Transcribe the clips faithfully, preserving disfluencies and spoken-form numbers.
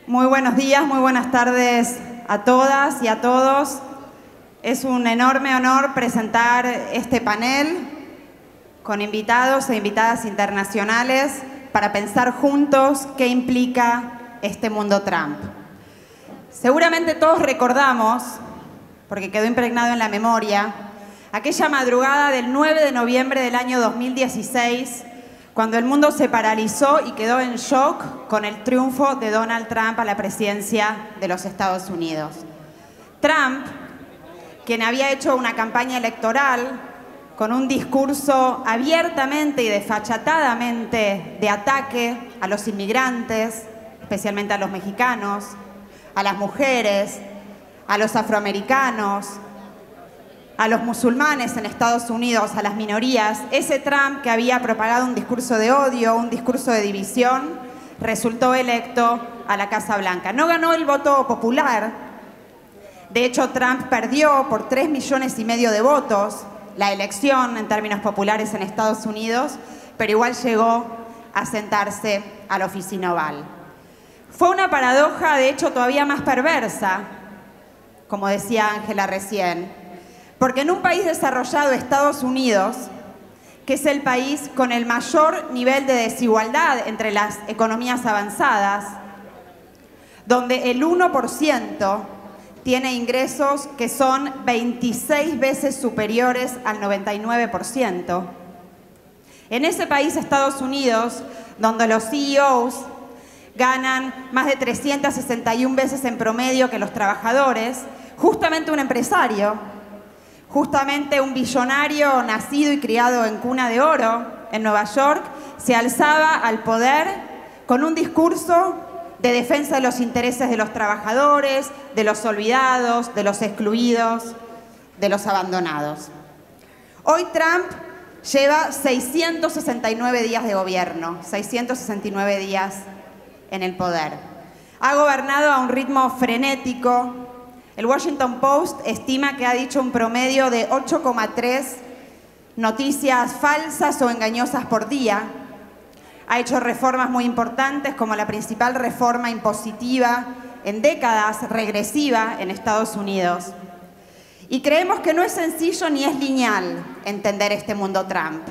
Muy buenos días, muy buenas tardes a todas y a todos. Es un enorme honor presentar este panel con invitados e invitadas internacionales para pensar juntos qué implica este mundo Trump. Seguramente todos recordamos, porque quedó impregnado en la memoria, aquella madrugada del nueve de noviembre del año dos mil dieciséis, cuando el mundo se paralizó y quedó en shock con el triunfo de Donald Trump a la presidencia de los Estados Unidos. Trump, quien había hecho una campaña electoral con un discurso abiertamente y desfachatadamente de ataque a los inmigrantes, especialmente a los mexicanos, a las mujeres, a los afroamericanos, a los musulmanes en Estados Unidos, a las minorías, ese Trump que había propagado un discurso de odio, un discurso de división, resultó electo a la Casa Blanca. No ganó el voto popular. De hecho, Trump perdió por tres millones y medio de votos la elección en términos populares en Estados Unidos, pero igual llegó a sentarse a la oficina oval. Fue una paradoja, de hecho, todavía más perversa, como decía Ángela recién, porque en un país desarrollado, Estados Unidos, que es el país con el mayor nivel de desigualdad entre las economías avanzadas, donde el uno por ciento tiene ingresos que son veintiséis veces superiores al noventa y nueve por ciento. En ese país, Estados Unidos, donde los C E Os ganan más de trescientas sesenta y una veces en promedio que los trabajadores, justamente un empresario, justamente un billonario nacido y criado en cuna de oro en Nueva York, se alzaba al poder con un discurso de defensa de los intereses de los trabajadores, de los olvidados, de los excluidos, de los abandonados. Hoy Trump lleva seiscientos sesenta y nueve días de gobierno, seiscientos sesenta y nueve días en el poder. Ha gobernado a un ritmo frenético. El Washington Post estima que ha dicho un promedio de ocho coma tres noticias falsas o engañosas por día. Ha hecho reformas muy importantes, como la principal reforma impositiva en décadas, regresiva, en Estados Unidos. Y creemos que no es sencillo ni es lineal entender este mundo Trump.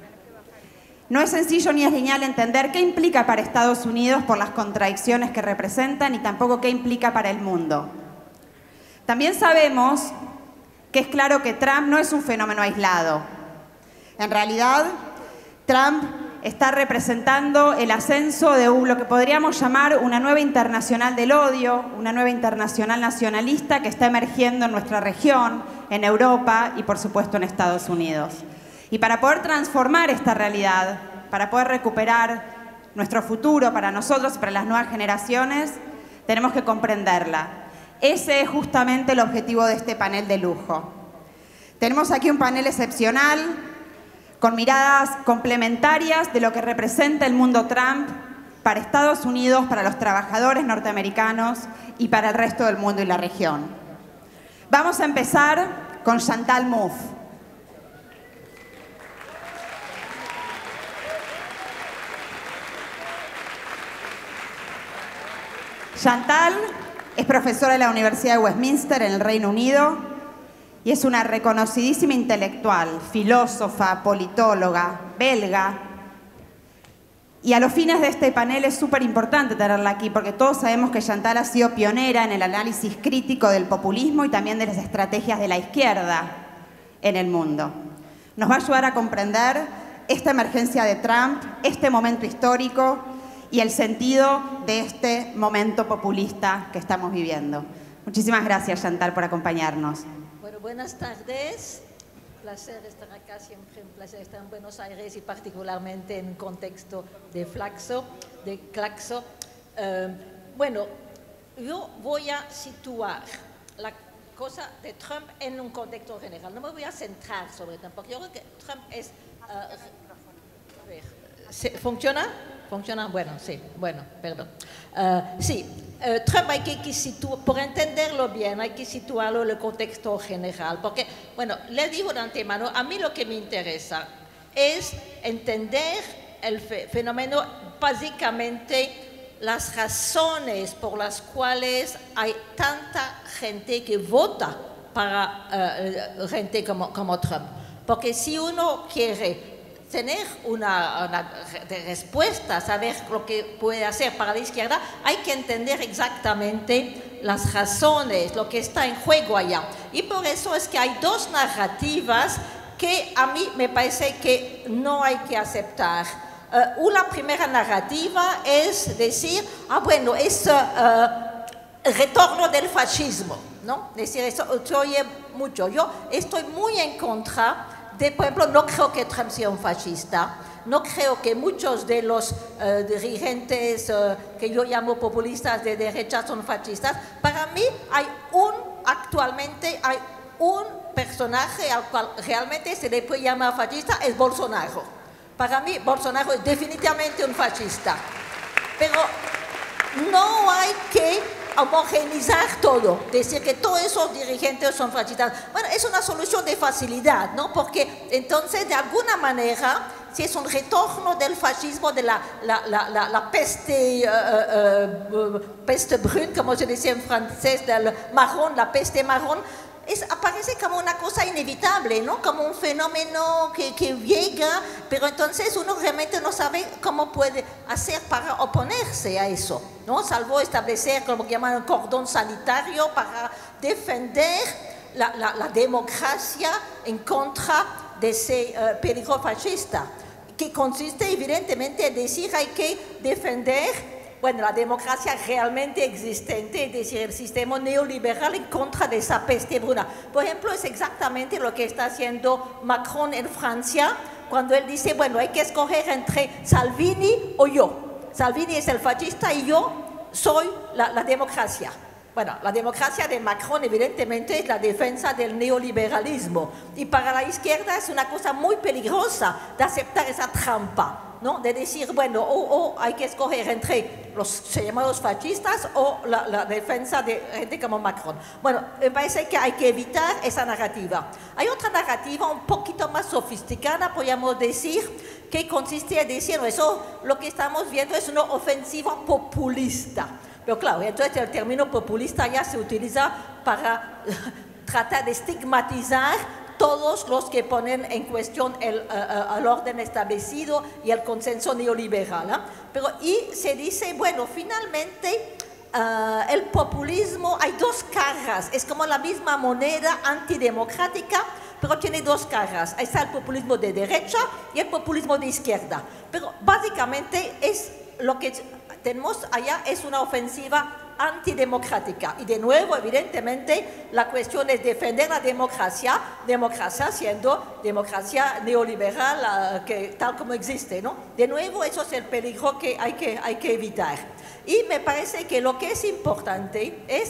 No es sencillo ni es lineal entender qué implica para Estados Unidos por las contradicciones que representan y tampoco qué implica para el mundo. También sabemos que es claro que Trump no es un fenómeno aislado. En realidad, Trump está representando el ascenso de lo que podríamos llamar una nueva internacional del odio, una nueva internacional nacionalista que está emergiendo en nuestra región, en Europa y, por supuesto, en Estados Unidos. Y para poder transformar esta realidad, para poder recuperar nuestro futuro para nosotros y para las nuevas generaciones, tenemos que comprenderla. Ese es justamente el objetivo de este panel de lujo. Tenemos aquí un panel excepcional, con miradas complementarias de lo que representa el mundo Trump para Estados Unidos, para los trabajadores norteamericanos y para el resto del mundo y la región. Vamos a empezar con Chantal Mouffe. Chantal es profesora de la Universidad de Westminster en el Reino Unido y es una reconocidísima intelectual, filósofa, politóloga, belga. Y a los fines de este panel es súper importante tenerla aquí porque todos sabemos que Chantal ha sido pionera en el análisis crítico del populismo y también de las estrategias de la izquierda en el mundo. Nos va a ayudar a comprender esta emergencia de Trump, este momento histórico y el sentido de este momento populista que estamos viviendo. Muchísimas gracias, Chantal, por acompañarnos. Bueno, buenas tardes. Un placer estar acá, siempre un placer estar en Buenos Aires y particularmente en un contexto de Flaxo, de Claxo. Eh, bueno, yo voy a situar la cosa de Trump en un contexto general. No me voy a centrar sobre Trump, porque yo creo que Trump es... Uh, a ver, ¿funciona? ¿Funciona? Bueno, sí, bueno, perdón. Uh, sí, uh, Trump hay que, que situar, por entenderlo bien, hay que situarlo en el contexto general, porque, bueno, les digo de antemano, a mí lo que me interesa es entender el fenómeno básicamente las razones por las cuales hay tanta gente que vota para uh, gente como, como Trump. Porque si uno quiere tener una, una respuesta, saber lo que puede hacer para la izquierda, hay que entender exactamente las razones, lo que está en juego allá. Y por eso es que hay dos narrativas que a mí me parece que no hay que aceptar. Uh, una primera narrativa es decir, ah bueno, es uh, el retorno del fascismo, ¿no? Es decir, eso se oye mucho. Yo estoy muy en contra de, por ejemplo, no creo que Trump sea un fascista, no creo que muchos de los uh, dirigentes uh, que yo llamo populistas de derecha son fascistas. Para mí hay un, actualmente hay un personaje al cual realmente se le puede llamar fascista, es Bolsonaro. Para mí Bolsonaro es definitivamente un fascista. Pero no hay que homogeneizar todo, decir que todos esos dirigentes son fascistas. Bueno, es una solución de facilidad, ¿no? Porque entonces, de alguna manera, si es un retorno del fascismo, de la, la, la, la, la peste, uh, uh, uh, peste brune, como se dice en francés, del marrón, la peste marrón, es, aparece como una cosa inevitable, ¿no? Como un fenómeno que, que llega, pero entonces uno realmente no sabe cómo puede hacer para oponerse a eso, ¿no? Salvo establecer, como que llaman, un cordón sanitario para defender la, la, la democracia en contra de ese uh, peligro fascista, que consiste evidentemente en decir que hay que defender, bueno, la democracia realmente existente, es decir, el sistema neoliberal en contra de esa peste bruna. Por ejemplo, es exactamente lo que está haciendo Macron en Francia, cuando él dice, bueno, hay que escoger entre Salvini o yo. Salvini es el fascista y yo soy la, la democracia. Bueno, la democracia de Macron evidentemente es la defensa del neoliberalismo, y para la izquierda es una cosa muy peligrosa de aceptar esa trampa, ¿no? De decir, bueno, o, o hay que escoger entre los llamados fascistas o la, la defensa de gente como Macron. Bueno, me parece que hay que evitar esa narrativa. Hay otra narrativa un poquito más sofisticada, podríamos decir, que consiste en decir, no, eso lo que estamos viendo es una ofensiva populista. Pero claro, entonces el término populista ya se utiliza para tratar de estigmatizar todos los que ponen en cuestión el, uh, el orden establecido y el consenso neoliberal, ¿eh? Pero y se dice, bueno, finalmente uh, el populismo, hay dos caras, es como la misma moneda antidemocrática, pero tiene dos caras. Ahí está el populismo de derecha y el populismo de izquierda. Pero básicamente es lo que tenemos allá, es una ofensiva antidemocrática. Y de nuevo, evidentemente, la cuestión es defender la democracia, democracia siendo democracia neoliberal, uh, que, tal como existe, ¿no? De nuevo, eso es el peligro que hay que, hay que evitar. Y me parece que lo que es importante es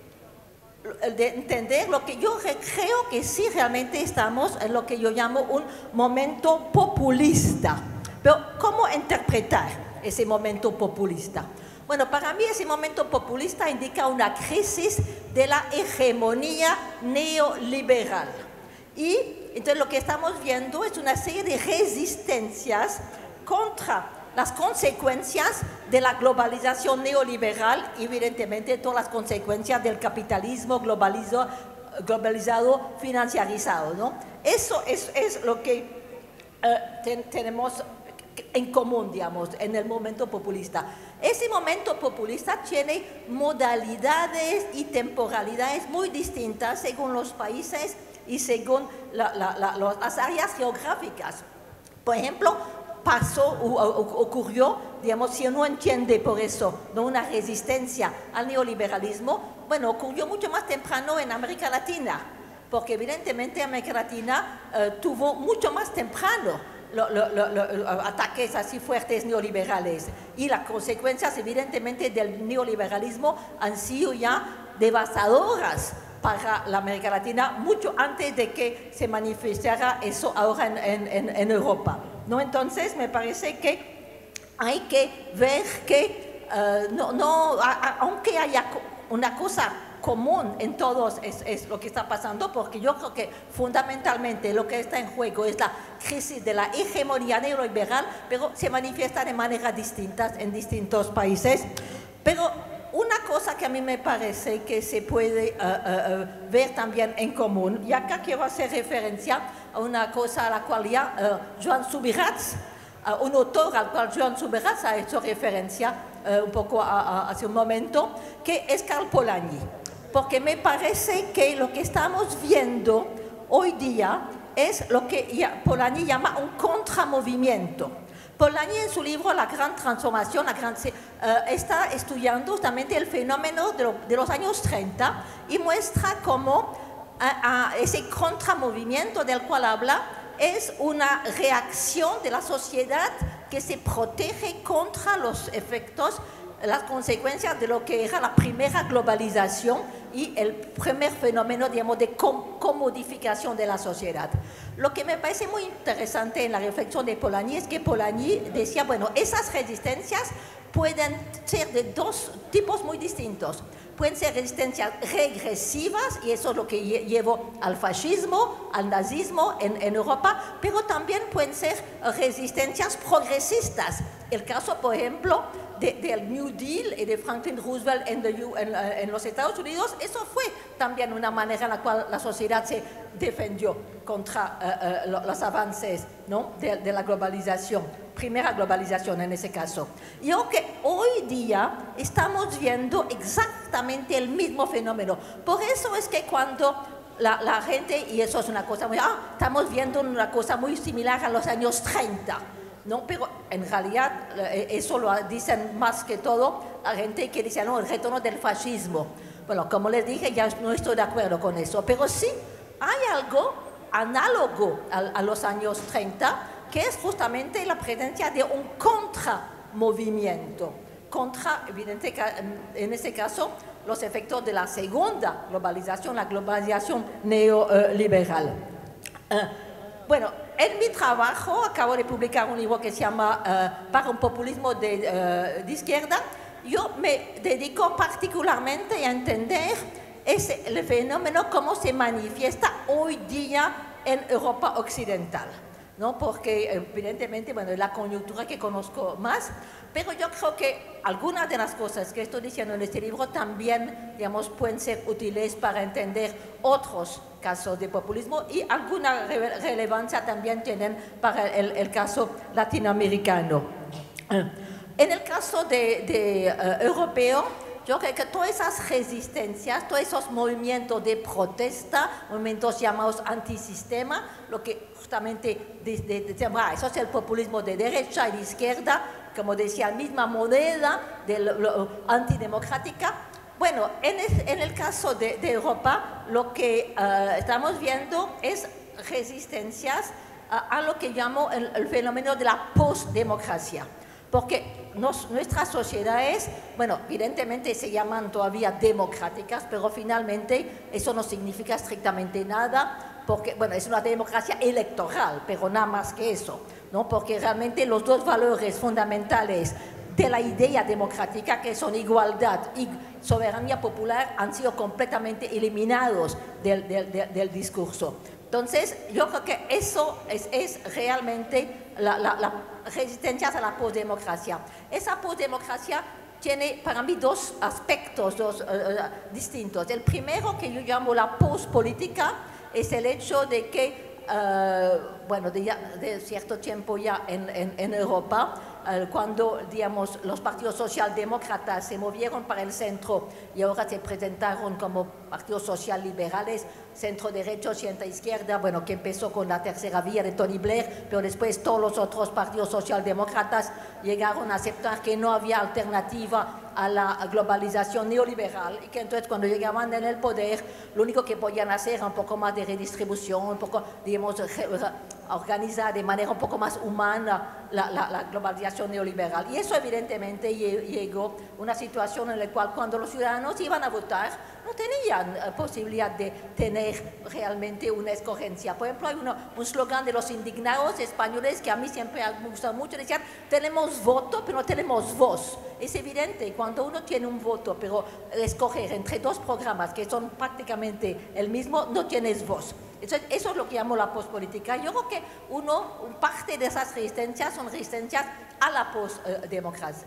de entender lo que yo creo que sí realmente estamos en lo que yo llamo un momento populista. Pero, ¿cómo interpretar ese momento populista? Bueno, para mí ese momento populista indica una crisis de la hegemonía neoliberal. Y entonces lo que estamos viendo es una serie de resistencias contra las consecuencias de la globalización neoliberal y evidentemente todas las consecuencias del capitalismo globalizado, globalizado financiarizado, ¿no? Eso es, es lo que uh, ten, tenemos en común, digamos, en el momento populista. Ese momento populista tiene modalidades y temporalidades muy distintas según los países y según la, la, la, las áreas geográficas. Por ejemplo, pasó o, o, ocurrió, digamos, si uno entiende por eso, ¿no?, una resistencia al neoliberalismo, bueno, ocurrió mucho más temprano en América Latina, porque evidentemente América Latina eh, tuvo mucho más temprano Lo, lo, lo, lo, ataques así fuertes neoliberales, y las consecuencias evidentemente del neoliberalismo han sido ya devastadoras para la América Latina mucho antes de que se manifestara eso ahora en, en, en Europa, ¿no? Entonces me parece que hay que ver que uh, no, no, a, a, aunque haya una cosa común en todos es, es lo que está pasando, porque yo creo que fundamentalmente lo que está en juego es la crisis de la hegemonía neoliberal, pero se manifiesta de maneras distintas en distintos países. Pero una cosa que a mí me parece que se puede uh, uh, uh, ver también en común, y acá quiero hacer referencia a una cosa a la cual ya uh, Joan Subirats, uh, un autor al cual Joan Subirats ha hecho referencia uh, un poco a, a, hace un momento, que es Karl Polanyi. Porque me parece que lo que estamos viendo hoy día es lo que Polanyi llama un contramovimiento. Polanyi en su libro La Gran Transformación la gran, uh, está estudiando justamente el fenómeno de, lo, de los años treinta y muestra cómo uh, uh, ese contramovimiento del cual habla es una reacción de la sociedad que se protege contra los efectos, las consecuencias de lo que era la primera globalización y el primer fenómeno, digamos, de comodificación de la sociedad. Lo que me parece muy interesante en la reflexión de Polanyi es que Polanyi decía, bueno, esas resistencias pueden ser de dos tipos muy distintos. Pueden ser resistencias regresivas, y eso es lo que llevó al fascismo, al nazismo en, en Europa, pero también pueden ser resistencias progresistas. El caso, por ejemplo, de, del New Deal y de Franklin Roosevelt en, the, en, en los Estados Unidos, eso fue también una manera en la cual la sociedad se defendió contra uh, uh, los avances, ¿no?, de, de la globalización, primera globalización en ese caso. Yo creo que hoy día estamos viendo exactamente el mismo fenómeno. Por eso es que cuando la, la gente, y eso es una cosa muy, ah, estamos viendo una cosa muy similar a los años treinta, ¿no? Pero en realidad eso lo dicen más que todo la gente que dice, no, el retorno del fascismo. Bueno, como les dije, ya no estoy de acuerdo con eso, pero sí hay algo análogo a, a los años treinta, que es justamente la presencia de un contramovimiento, contra, evidentemente, en ese caso, los efectos de la segunda globalización, la globalización neoliberal. Uh, bueno, en mi trabajo acabo de publicar un libro que se llama uh, Para un populismo de, uh, de izquierda. Yo me dedico particularmente a entender ese, el fenómeno, cómo se manifiesta hoy día en Europa occidental, ¿no? Porque evidentemente, bueno, es la coyuntura que conozco más, pero yo creo que algunas de las cosas que estoy diciendo en este libro también, digamos, pueden ser útiles para entender otros casos de populismo, y alguna re relevancia también tienen para el, el caso latinoamericano. En el caso de, de uh, europeo, yo creo que todas esas resistencias, todos esos movimientos de protesta, movimientos llamados antisistema, lo que justamente de, de, de, de, ah, eso es el populismo de derecha y de izquierda, como decía, misma moneda de lo, lo, antidemocrática. Bueno, en el, en el caso de, de Europa, lo que uh, estamos viendo es resistencias uh, a lo que llamo el, el fenómeno de la postdemocracia. Porque nos, nuestras sociedades, bueno, evidentemente se llaman todavía democráticas, pero finalmente eso no significa estrictamente nada, porque, bueno, es una democracia electoral, pero nada más que eso, ¿no? Porque realmente los dos valores fundamentales de la idea democrática, que son igualdad y soberanía popular, han sido completamente eliminados del, del, del, del discurso. Entonces, yo creo que eso es, es realmente la, la, la resistencia a la postdemocracia. Esa postdemocracia tiene para mí dos aspectos dos, uh, uh, distintos. El primero, que yo llamo la postpolítica, es el hecho de que, uh, bueno, de, ya, de cierto tiempo ya en, en, en Europa, cuando, digamos, los partidos socialdemócratas se movieron para el centro y ahora se presentaron como partidos socialliberales, centro derecho, centro izquierda, bueno, que empezó con la tercera vía de Tony Blair, pero después todos los otros partidos socialdemócratas llegaron a aceptar que no había alternativa a la globalización neoliberal, y que entonces cuando llegaban en el poder, lo único que podían hacer era un poco más de redistribución, un poco, digamos, a organizar de manera un poco más humana la, la, la globalización neoliberal. Y eso evidentemente llegó a una situación en la cual cuando los ciudadanos iban a votar no tenían uh, posibilidad de tener realmente una escogencia. Por ejemplo, hay uno, un slogan de los indignados españoles que a mí siempre me gusta mucho, decían, tenemos voto pero no tenemos voz. Es evidente, cuando uno tiene un voto pero escoger entre dos programas que son prácticamente el mismo, no tienes voz. Entonces, eso es lo que llamo la pospolítica. Yo creo que uno, parte de esas resistencias son resistencias a la postdemocracia,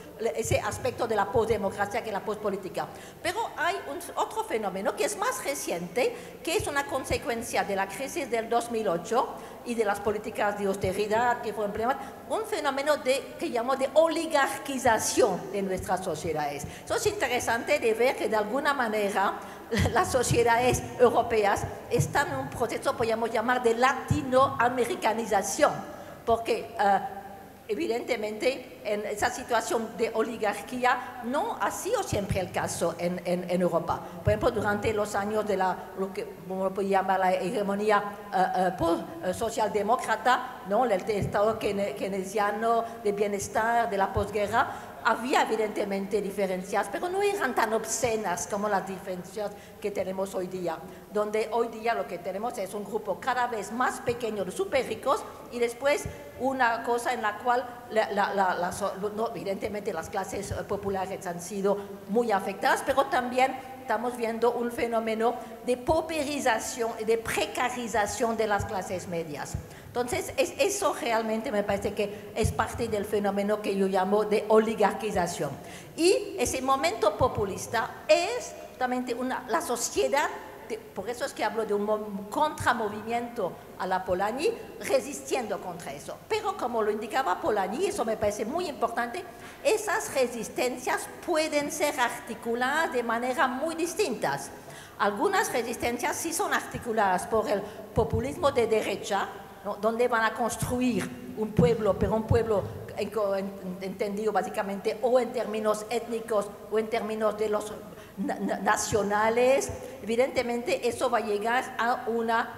ese aspecto de la postdemocracia que es la pospolítica. Pero hay un, otro fenómeno que es más reciente, que es una consecuencia de la crisis del dos mil ocho y de las políticas de austeridad que fueron implementadas, un fenómeno de, que llamo de oligarquización de nuestras sociedades. Eso es interesante de ver que de alguna manera las sociedades europeas están en un proceso, podríamos llamar, de latinoamericanización, porque uh, evidentemente en esa situación de oligarquía no ha sido siempre el caso en, en, en Europa. Por ejemplo, durante los años de la, lo que uno puede llamar la hegemonía uh, uh, socialdemócrata, ¿no? El Estado keynesiano de bienestar de la posguerra, había evidentemente diferencias, pero no eran tan obscenas como las diferencias que tenemos hoy día, donde hoy día lo que tenemos es un grupo cada vez más pequeño de súper ricos y después una cosa en la cual la, la, la, la, no, evidentemente las clases populares han sido muy afectadas, pero también estamos viendo un fenómeno de pauperización y de precarización de las clases medias. Entonces, es, eso realmente me parece que es parte del fenómeno que yo llamo de oligarquización. Y ese momento populista es justamente una, la sociedad, de, por eso es que hablo de un contramovimiento a la Polanyi, resistiendo contra eso. Pero como lo indicaba Polanyi, eso me parece muy importante, esas resistencias pueden ser articuladas de manera muy distintas. Algunas resistencias sí son articuladas por el populismo de derecha, ¿no? Donde van a construir un pueblo, pero un pueblo entendido básicamente o en términos étnicos o en términos de los nacionales. Evidentemente eso va a llegar a una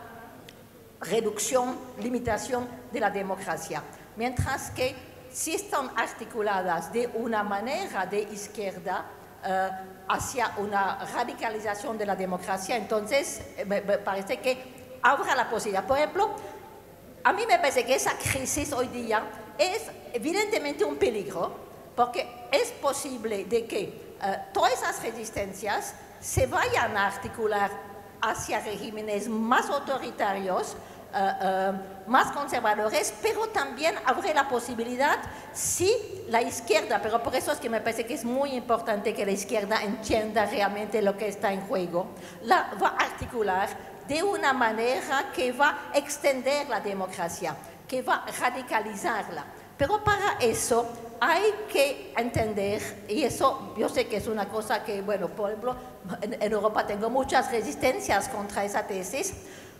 reducción, limitación de la democracia. Mientras que si están articuladas de una manera de izquierda eh, hacia una radicalización de la democracia, entonces me, me parece que habrá la posibilidad. Por ejemplo, a mí me parece que esa crisis hoy día es evidentemente un peligro, porque es posible de que uh, todas esas resistencias se vayan a articular hacia regímenes más autoritarios, uh, uh, más conservadores, pero también habrá la posibilidad, si la izquierda, pero por eso es que me parece que es muy importante que la izquierda entienda realmente lo que está en juego, la va a articular de una manera que va a extender la democracia, que va a radicalizarla. Pero para eso hay que entender, y eso yo sé que es una cosa que, bueno, por ejemplo, en, en Europa tengo muchas resistencias contra esa tesis,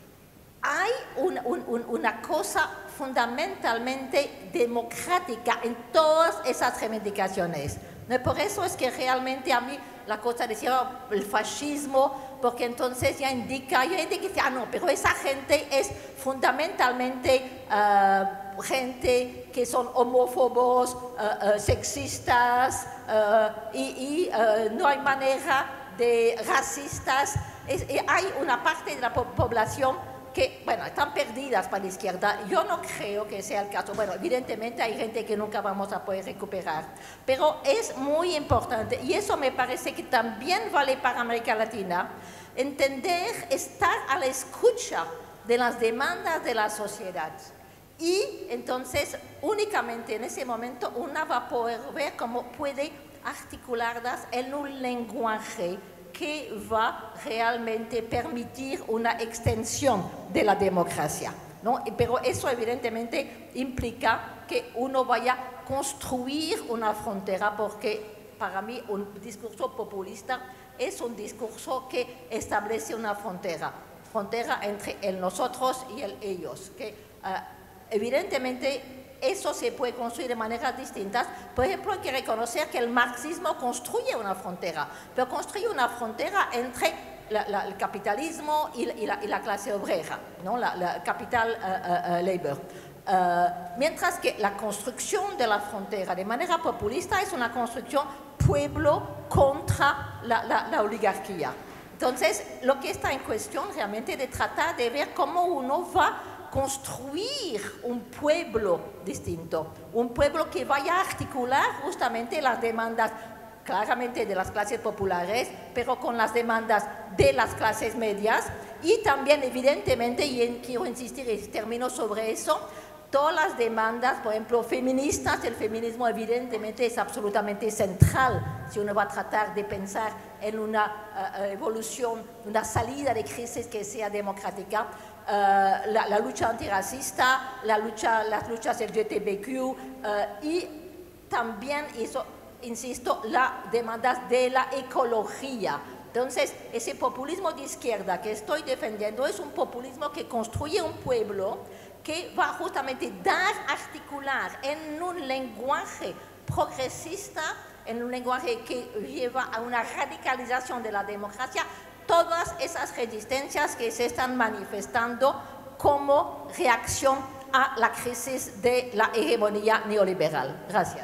hay un, un, un, una cosa fundamentalmente democrática en todas esas reivindicaciones. Por eso es que realmente a mí la cosa decía el fascismo, porque entonces ya indica, ya indica, ah no, pero esa gente es fundamentalmente uh, gente que son homófobos, uh, uh, sexistas, uh, y, y uh, no hay manera de racistas. Es, hay una parte de la po población que, bueno, están perdidas para la izquierda. Yo no creo que sea el caso. Bueno, evidentemente hay gente que nunca vamos a poder recuperar, pero es muy importante, y eso me parece que también vale para América Latina, entender, estar a la escucha de las demandas de la sociedad. Y entonces, únicamente en ese momento, una va a poder ver cómo puede articularlas en un lenguaje que va realmente permitir una extensión de la democracia, ¿no? Pero eso evidentemente implica que uno vaya a construir una frontera, porque para mí un discurso populista es un discurso que establece una frontera, frontera entre el nosotros y el ellos, que uh, evidentemente eso se puede construir de maneras distintas. Por ejemplo, hay que reconocer que el marxismo construye una frontera, pero construye una frontera entre la, la, el capitalismo y la, y la, y la clase obrera, ¿no? la, la capital uh, uh, labor. Uh, mientras que la construcción de la frontera de manera populista es una construcción pueblo contra la, la, la oligarquía. Entonces, lo que está en cuestión realmente es de tratar de ver cómo uno va a construir un pueblo distinto, un pueblo que vaya a articular justamente las demandas claramente de las clases populares, pero con las demandas de las clases medias y también evidentemente, y quiero insistir y termino sobre eso, todas las demandas, por ejemplo, feministas. El feminismo evidentemente es absolutamente central si uno va a tratar de pensar en una uh, evolución, una salida de crisis que sea democrática. Uh, la, la lucha antirracista, la lucha, las luchas L G B T Q uh, y también, eso, insisto, las demandas de la ecología. Entonces, ese populismo de izquierda que estoy defendiendo es un populismo que construye un pueblo que va justamente dar, articular en un lenguaje progresista, en un lenguaje que lleva a una radicalización de la democracia, todas esas resistencias que se están manifestando como reacción a la crisis de la hegemonía neoliberal. Gracias.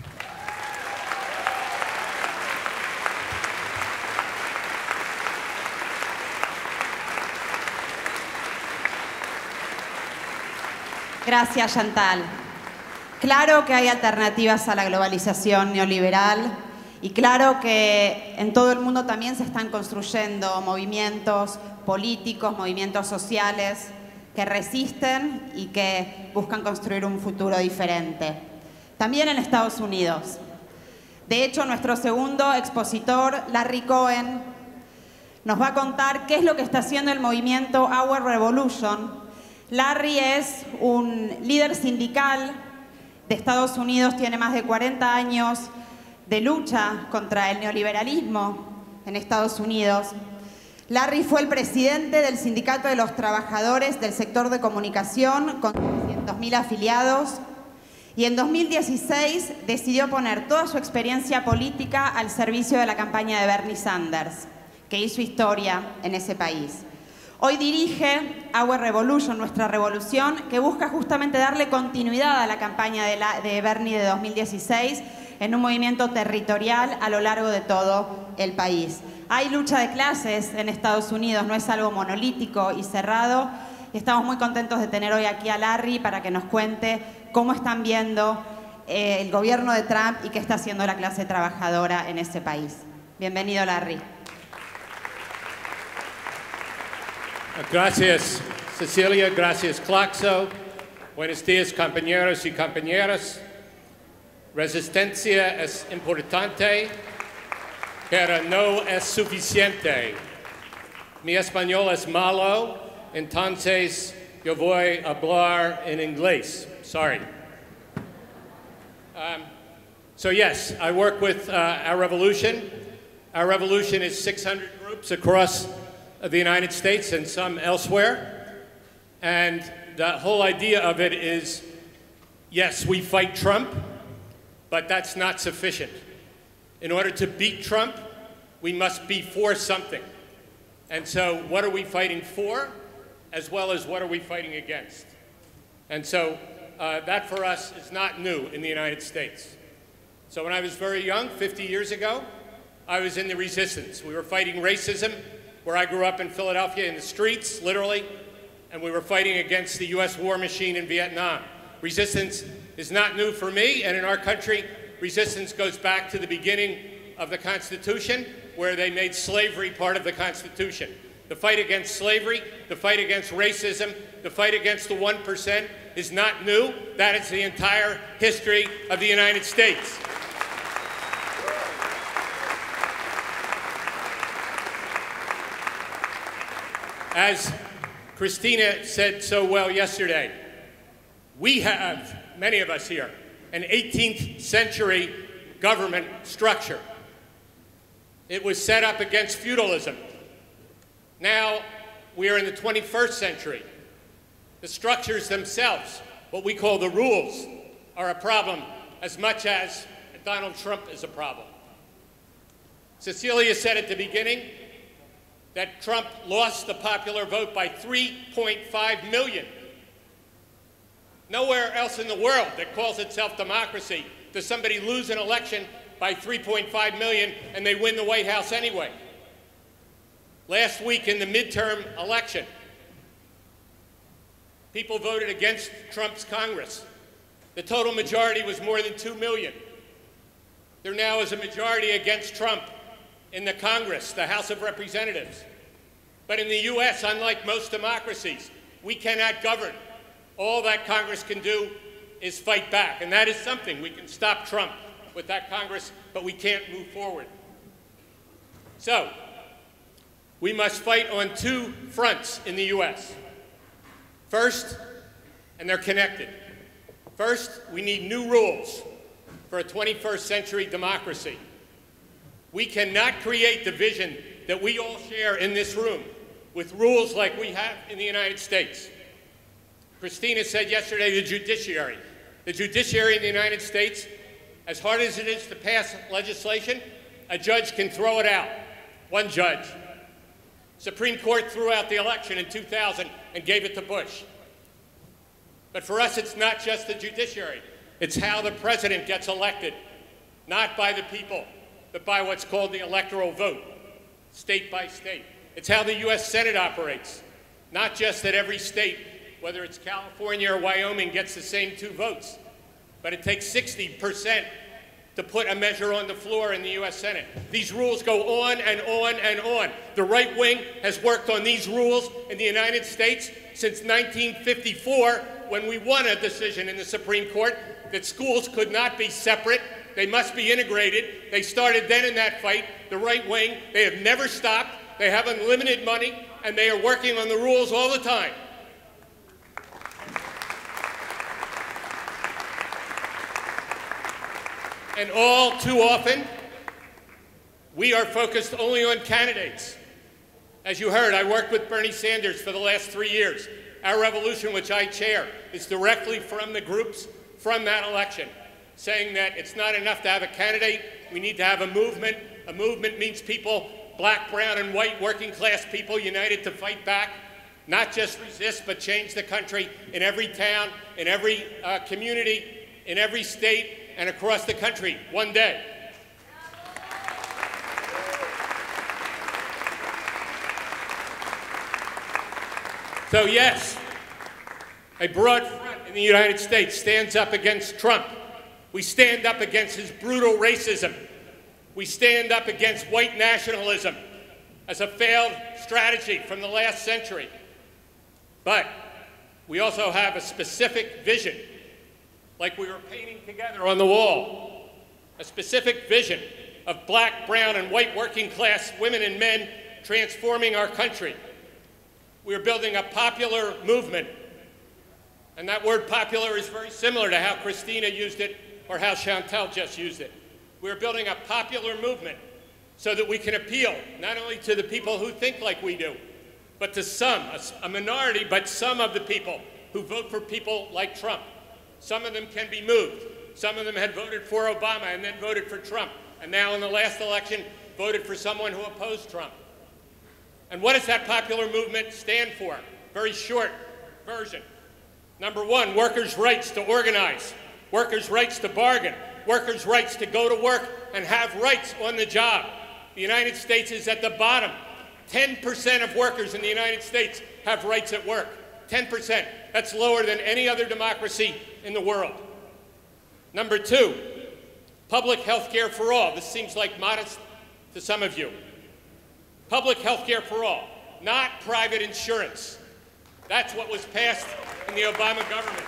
Gracias, Chantal. Claro que hay alternativas a la globalización neoliberal y claro que en todo el mundo también se están construyendo movimientos políticos, movimientos sociales que resisten y que buscan construir un futuro diferente. También en Estados Unidos. De hecho, nuestro segundo expositor, Larry Cohen, nos va a contar qué es lo que está haciendo el movimiento Our Revolution. Larry es un líder sindical de Estados Unidos, tiene más de cuarenta años de lucha contra el neoliberalismo en Estados Unidos. Larry fue el presidente del Sindicato de los Trabajadores del Sector de Comunicación con trescientos mil afiliados y en dos mil dieciséis decidió poner toda su experiencia política al servicio de la campaña de Bernie Sanders, que hizo historia en ese país. Hoy dirige Our Revolution, nuestra revolución, que busca justamente darle continuidad a la campaña de, la, de Bernie de dos mil dieciséis en un movimiento territorial a lo largo de todo el país. Hay lucha de clases en Estados Unidos, no es algo monolítico y cerrado. Estamos muy contentos de tener hoy aquí a Larry para que nos cuente cómo están viendo eh, el gobierno de Trump y qué está haciendo la clase trabajadora en ese país. Bienvenido, Larry. Gracias, Cecilia. Gracias, Claxo. Buenos días, compañeros y compañeras. Resistencia es importante, pero no es suficiente. Mi español es malo, entonces yo voy a hablar en inglés. Sorry. Um, so yes, I work with uh, Our Revolution. Our Revolution is six hundred groups across the United States and some elsewhere. And the whole idea of it is, yes, we fight Trump, but that's not sufficient. In order to beat Trump, we must be for something. And so what are we fighting for, as well as what are we fighting against? And so uh, that for us is not new in the United States. So when I was very young, fifty years ago, I was in the resistance. We were fighting racism, where I grew up in Philadelphia, in the streets, literally, and we were fighting against the U S war machine in Vietnam. Resistance is not new for me, and in our country, resistance goes back to the beginning of the Constitution, where they made slavery part of the Constitution. The fight against slavery, the fight against racism, the fight against the one percent is not new. That is the entire history of the United States. As Christina said so well yesterday, we have, many of us here, an eighteenth century government structure. It was set up against feudalism. Now we are in the twenty-first century. The structures themselves, what we call the rules, are a problem as much as Donald Trump is a problem. Cecilia said at the beginning, that Trump lost the popular vote by three point five million. Nowhere else in the world that calls itself democracy does somebody lose an election by three point five million and they win the White House anyway. Last week in the midterm election, people voted against Trump's Congress. The total majority was more than two million. There now is a majority against Trump in the Congress, the House of Representatives. But in the U S, unlike most democracies, we cannot govern. All that Congress can do is fight back, and that is something. We can stop Trump with that Congress, but we can't move forward. So, we must fight on two fronts in the U S. First, and they're connected. First, we need new rules for a twenty-first century democracy. We cannot create the vision that we all share in this room with rules like we have in the United States. Christina said yesterday the judiciary. The judiciary in the United States, as hard as it is to pass legislation, a judge can throw it out. One judge. Supreme Court threw out the election in two thousand and gave it to Bush. But for us, it's not just the judiciary. It's how the president gets elected, not by the people, but by what's called the electoral vote, state by state. It's how the U S Senate operates, not just that every state, whether it's California or Wyoming, gets the same two votes, but it takes sixty percent to put a measure on the floor in the U S Senate. These rules go on and on and on. The right wing has worked on these rules in the United States since nineteen fifty-four, when we won a decision in the Supreme Court that schools could not be separate. They must be integrated. They started then in that fight. The right wing, they have never stopped. They have unlimited money, and they are working on the rules all the time. And all too often, we are focused only on candidates. As you heard, I worked with Bernie Sanders for the last three years. Our revolution, which I chair, is directly from the groups from that election, saying that it's not enough to have a candidate, we need to have a movement. A movement means people, black, brown, and white, working class people united to fight back, not just resist, but change the country in every town, in every uh, community, in every state, and across the country, one day. So yes, a broad front in the United States stands up against Trump. We stand up against his brutal racism. We stand up against white nationalism as a failed strategy from the last century. But we also have a specific vision, like we were painting together on the wall, a specific vision of black, brown, and white working class women and men transforming our country. We are building a popular movement, and that word popular is very similar to how Christina used it or how Chantal just used it. We are building a popular movement so that we can appeal not only to the people who think like we do, but to some, a minority, but some of the people who vote for people like Trump. Some of them can be moved. Some of them had voted for Obama and then voted for Trump, and now in the last election voted for someone who opposed Trump. And what does that popular movement stand for? Very short version. Number one, workers' rights to organize, workers' rights to bargain, workers' rights to go to work and have rights on the job. The United States is at the bottom. ten percent of workers in the United States have rights at work. ten percent. That's lower than any other democracy in the world. Number two, public health care for all. This seems like modest to some of you. Public health care for all, not private insurance. That's what was passed in the Obama government.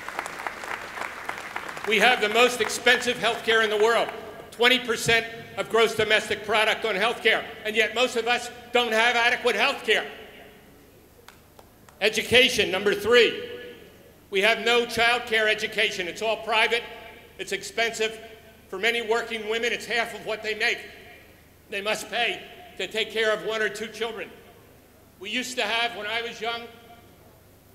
We have the most expensive health care in the world, twenty percent of gross domestic product on health care, and yet most of us don't have adequate health care. Education, number three. We have no child care education. It's all private. It's expensive. For many working women, it's half of what they make. They must pay to take care of one or two children. We used to have, when I was young,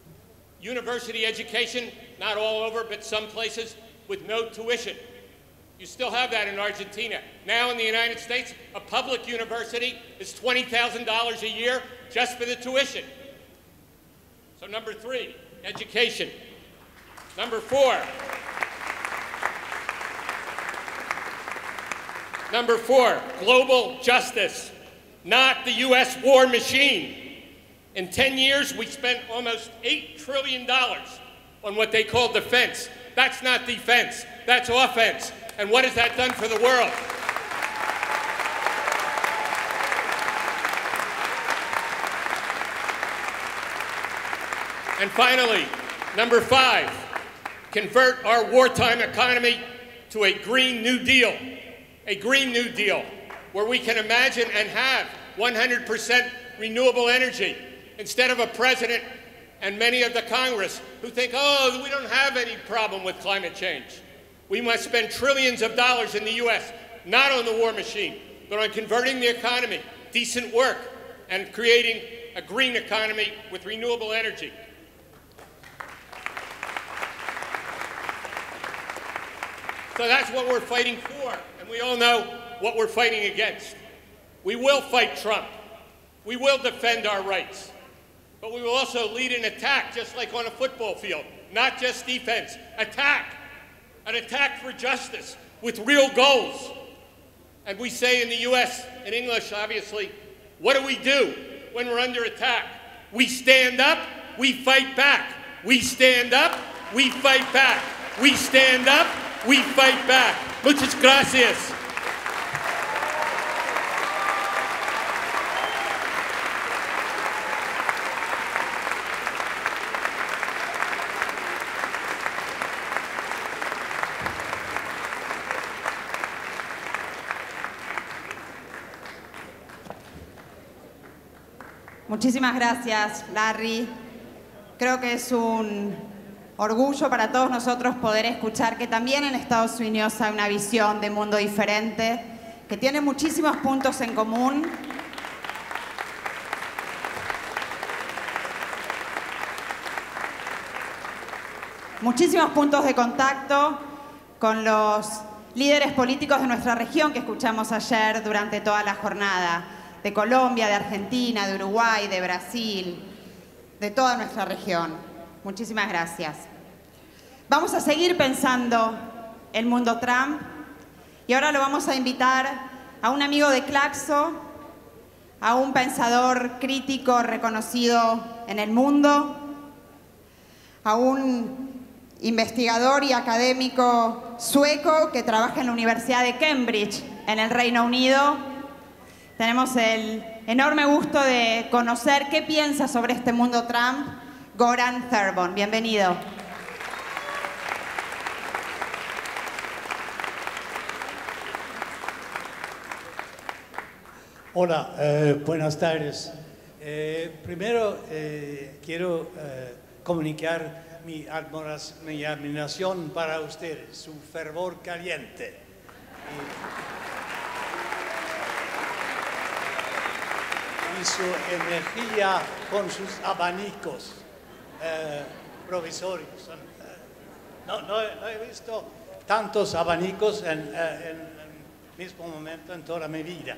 university education, not all over, but some places, with no tuition. You still have that in Argentina. Now in the United States, a public university is twenty thousand dollars a year just for the tuition. So number three, education. Number four, number four, global justice, not the U S war machine. In ten years, we spent almost eight trillion dollars on what they call defense. That's not defense, that's offense. And what has that done for the world? And finally, number five, convert our wartime economy to a Green New Deal. A Green New Deal, where we can imagine and have one hundred percent renewable energy, instead of a president and many of the Congress who think, oh, we don't have any problem with climate change. We must spend trillions of dollars in the U S, not on the war machine, but on converting the economy, decent work, and creating a green economy with renewable energy. So that's what we're fighting for, and we all know what we're fighting against. We will fight Trump. We will defend our rights. But we will also lead an attack, just like on a football field, not just defense. Attack. An attack for justice with real goals. And we say in the U S, in English obviously, what do we do when we're under attack? We stand up, we fight back. We stand up, we fight back. We stand up, we fight back. Muchas gracias. Muchísimas gracias, Larry. Creo que es un orgullo para todos nosotros poder escuchar que también en Estados Unidos hay una visión de mundo diferente, que tiene muchísimos puntos en común. Muchísimos puntos de contacto con los líderes políticos de nuestra región que escuchamos ayer durante toda la jornada. De Colombia, de Argentina, de Uruguay, de Brasil, de toda nuestra región. Muchísimas gracias. Vamos a seguir pensando el mundo Trump y ahora lo vamos a invitar a un amigo de Claxo, a un pensador crítico reconocido en el mundo, a un investigador y académico sueco que trabaja en la Universidad de Cambridge, en el Reino Unido. Tenemos el enorme gusto de conocer qué piensa sobre este mundo Trump, Goran Thurbon. Bienvenido. Hola, eh, buenas tardes. Eh, primero eh, quiero eh, comunicar mi, mi admiración para ustedes, su fervor caliente. Y, y su energía con sus abanicos eh, provisorios. Son, eh, no, no, no he visto tantos abanicos en, eh, en el mismo momento en toda mi vida.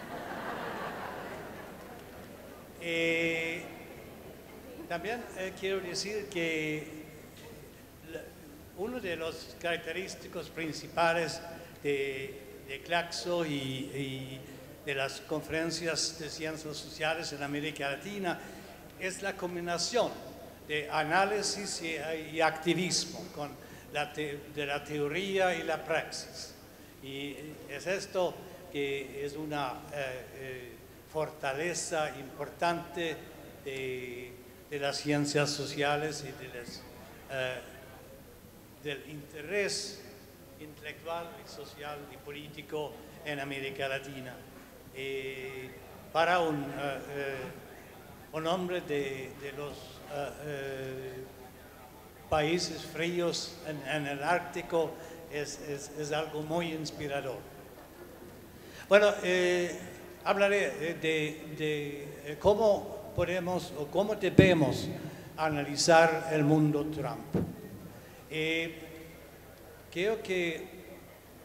Eh, también eh, quiero decir que la, uno de los característicos principales de, de Claxo y, y de las conferencias de ciencias sociales en América Latina es la combinación de análisis y, y activismo con la te, de la teoría y la praxis. Y es esto que es una eh, eh, fortaleza importante de, de las ciencias sociales y de las, eh, del interés intelectual y social y político en América Latina. Eh, para un, uh, uh, un hombre de, de los uh, uh, países fríos en, en el Ártico es, es, es algo muy inspirador. Bueno, eh, hablaré de, de cómo podemos o cómo debemos analizar el mundo Trump. Eh, creo que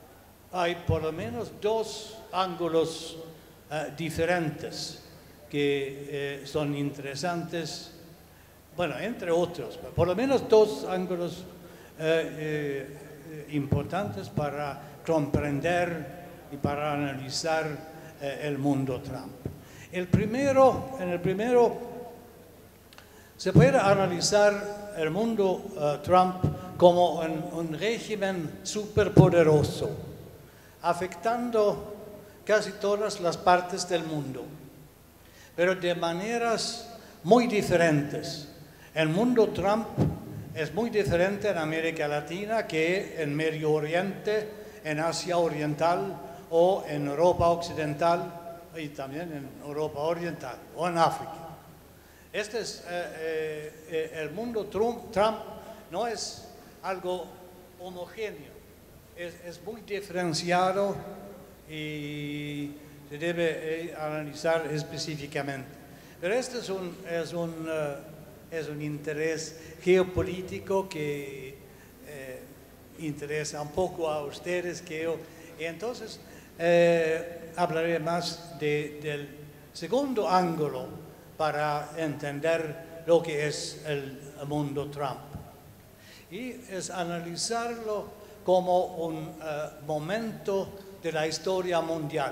hay por lo menos dos ángulos uh, diferentes que eh, son interesantes, bueno, entre otros, por lo menos dos ángulos eh, eh, importantes para comprender y para analizar eh, el mundo Trump. El primero, en el primero, se puede analizar el mundo uh, Trump como un, un régimen superpoderoso, afectando casi todas las partes del mundo, pero de maneras muy diferentes. El mundo Trump es muy diferente en América Latina que en Medio Oriente, en Asia Oriental o en Europa Occidental y también en Europa Oriental o en África. Este es eh, eh, el mundo Trump, Trump no es algo homogéneo, es, es muy diferenciado y se debe eh, analizar específicamente. Pero este es un, es un, uh, es un interés geopolítico que eh, interesa un poco a ustedes. Que yo, y entonces eh, hablaré más de, del segundo ángulo para entender lo que es el mundo Trump. Y es analizarlo como un uh, momento de la historia mundial,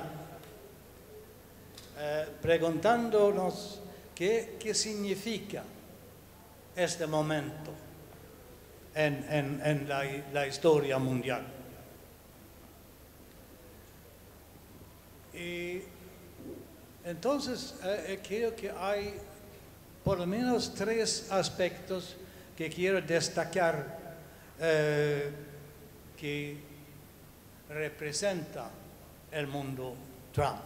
eh, preguntándonos qué, qué significa este momento en, en, en la, la historia mundial. Y entonces eh, creo que hay por lo menos tres aspectos que quiero destacar eh, que representa el mundo Trump.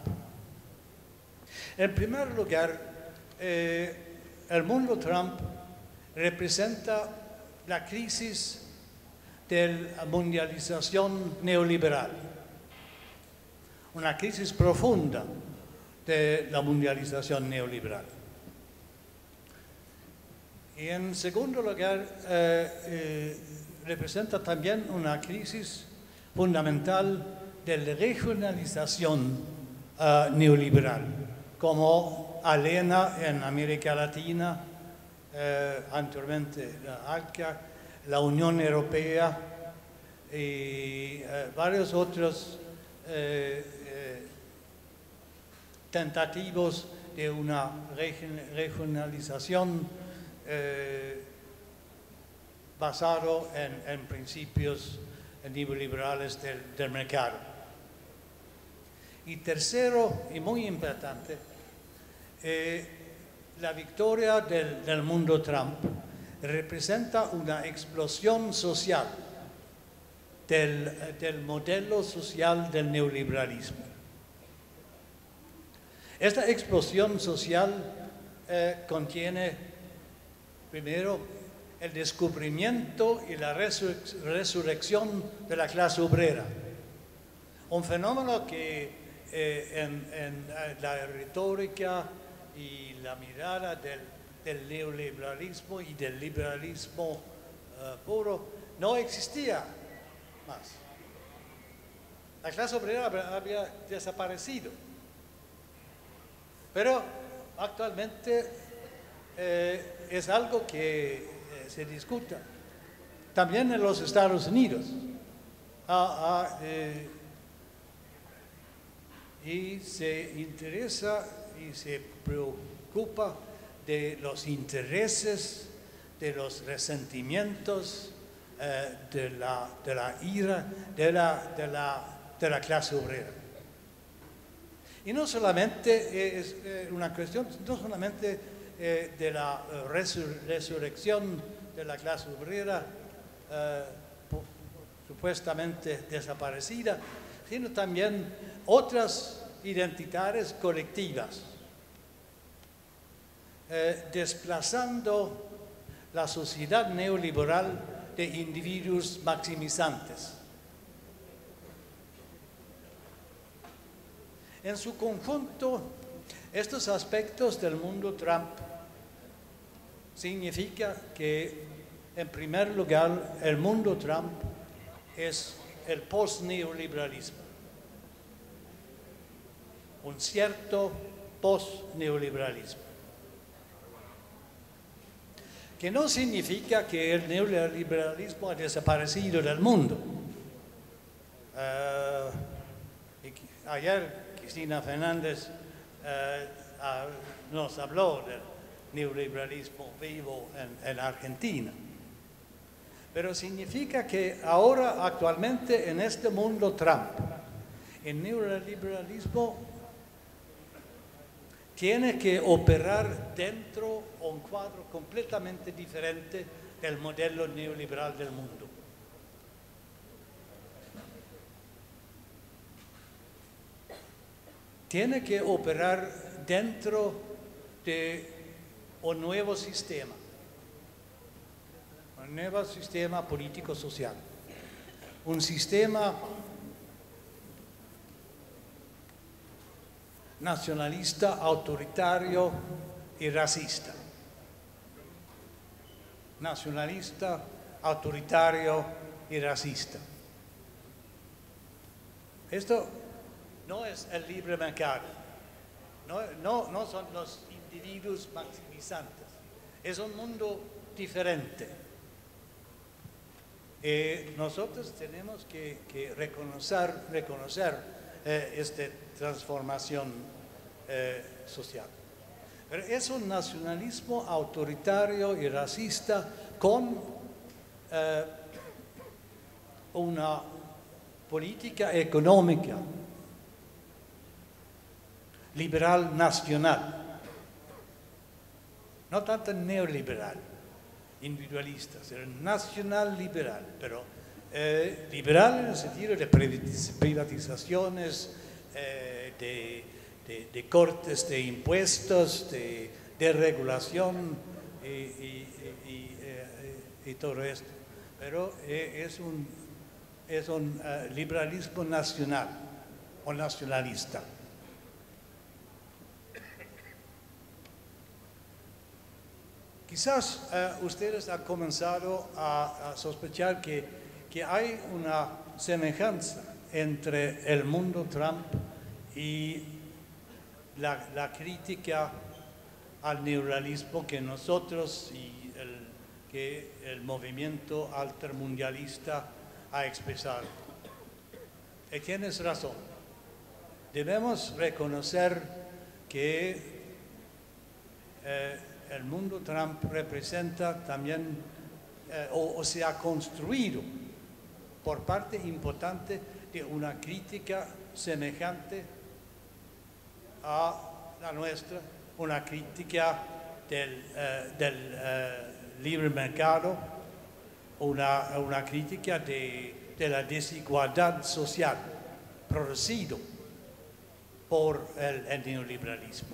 En primer lugar, eh, el mundo Trump representa la crisis de la mundialización neoliberal, una crisis profunda de la mundialización neoliberal. Y en segundo lugar, eh, eh, representa también una crisis fundamental de la regionalización uh, neoliberal, como ALENA en América Latina, eh, anteriormente la ALCA, la Unión Europea y eh, varios otros eh, eh, tentativos de una regionalización eh, basado en, en principios neoliberales del, del mercado. Y tercero, y muy importante, eh, la victoria del, del mundo Trump representa una explosión social del, del modelo social del neoliberalismo. Esta explosión social eh, contiene, primero, el descubrimiento y la resur resurrección de la clase obrera. Un fenómeno que eh, en, en la retórica y la mirada del, del neoliberalismo y del liberalismo uh, puro no existía más. La clase obrera había desaparecido. Pero actualmente eh, es algo que se discuta también en los Estados Unidos ah, ah, eh, y se interesa y se preocupa de los intereses, de los resentimientos, eh, de, la, de la ira de la, de, la, de la clase obrera. Y no solamente es eh, una cuestión, no solamente eh, de la uh, resur resurrección de la clase obrera eh, supuestamente desaparecida, sino también otras identidades colectivas, eh, desplazando la sociedad neoliberal de individuos maximizantes. En su conjunto, estos aspectos del mundo Trump significa que, en primer lugar, el mundo Trump es el post-neoliberalismo. un cierto post-neoliberalismo. Que no significa que el neoliberalismo ha desaparecido del mundo. Uh, ayer Cristina Fernández uh, uh, nos habló del neoliberalismo vivo en, en Argentina. Pero significa que ahora, actualmente, en este mundo Trump, el neoliberalismo tiene que operar dentro de un cuadro completamente diferente del modelo neoliberal del mundo. Tiene que operar dentro de un nuevo sistema, un nuevo sistema político-social, un sistema nacionalista, autoritario y racista. Nacionalista, autoritario y racista. Esto no es el libre mercado, no, no, no son los individuos maximizantes, es un mundo diferente. Eh, nosotros tenemos que, que reconocer, reconocer eh, esta transformación eh, social. Pero es un nacionalismo autoritario y racista con eh, una política económica liberal nacional, no tanto neoliberal, individualista, sino nacional liberal, pero eh, liberal en el sentido de privatizaciones, eh, de, de, de cortes de impuestos, de, de regulación y, y, y, y, y todo esto. Pero eh, es un, es un uh, liberalismo nacional o nacionalista. Quizás uh, ustedes han comenzado a, a sospechar que, que hay una semejanza entre el mundo Trump y la, la crítica al neoliberalismo que nosotros y el, que el movimiento altermundialista ha expresado. Y tienes razón. Debemos reconocer que eh, el mundo Trump representa también, eh, o, o se ha construido por parte importante de una crítica semejante a la nuestra, una crítica del, eh, del eh, libre mercado, una, una crítica de, de la desigualdad social producido por el, el neoliberalismo.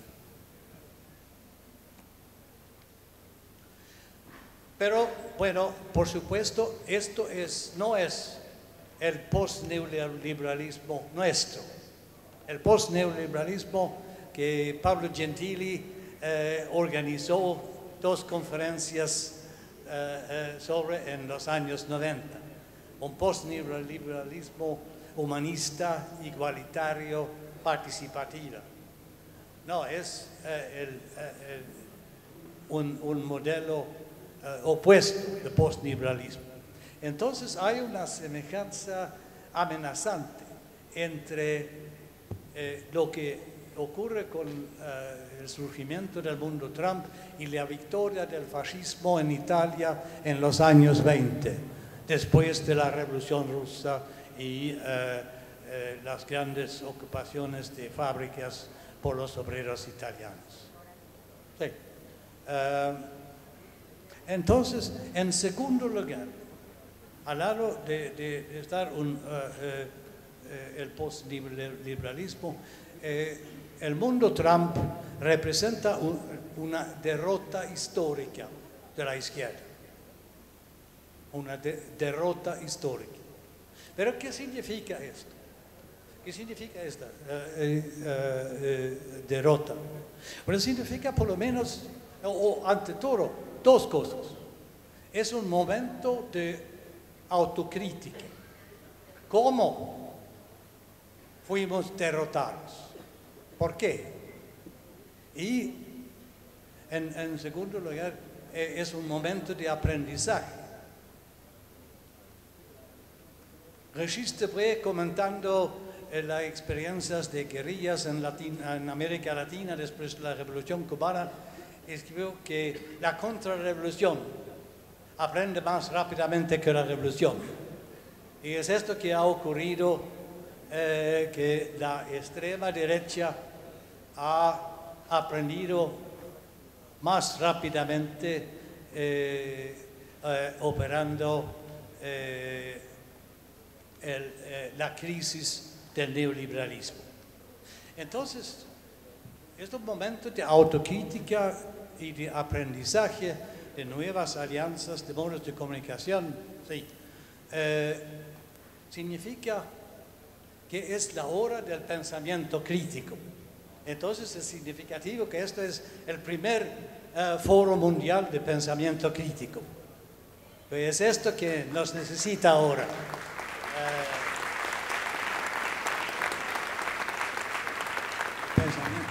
Pero, bueno, por supuesto, esto es, no es el post-neoliberalismo nuestro. El post-neoliberalismo que Pablo Gentili eh, organizó dos conferencias eh, eh, sobre en los años noventa. Un post-neoliberalismo humanista, igualitario, participativo. No, es eh, el, eh, el, un, un modelo Uh, opuesto del postliberalismo. Entonces hay una semejanza amenazante entre eh, lo que ocurre con uh, el surgimiento del mundo Trump y la victoria del fascismo en Italia en los años veinte, después de la Revolución Rusa y uh, uh, las grandes ocupaciones de fábricas por los obreros italianos. Sí. Uh, Entonces, en segundo lugar, al lado de, de, de estar un, uh, uh, el postliberalismo, eh, el mundo Trump representa un, una derrota histórica de la izquierda, una de, derrota histórica. Pero ¿qué significa esto? ¿Qué significa esta uh, uh, uh, derrota? Bueno, significa por lo menos, o, o ante todo, dos cosas. Es un momento de autocrítica. ¿Cómo fuimos derrotados? ¿Por qué? Y en, en segundo lugar, eh, es un momento de aprendizaje. Régis Debray, comentando eh, las experiencias de guerrillas en, Latin, en América Latina después de la Revolución Cubana, escribió que la contrarrevolución aprende más rápidamente que la revolución. Y es esto que ha ocurrido, eh, que la extrema derecha ha aprendido más rápidamente eh, eh, operando eh, el, eh, la crisis del neoliberalismo. Entonces, es un momento de autocrítica y de aprendizaje de nuevas alianzas, de modos de comunicación. Sí. Eh, significa que es la hora del pensamiento crítico. Entonces es significativo que este es el primer uh, foro mundial de pensamiento crítico. Pues es esto que nos necesita ahora. Uh, pensamiento.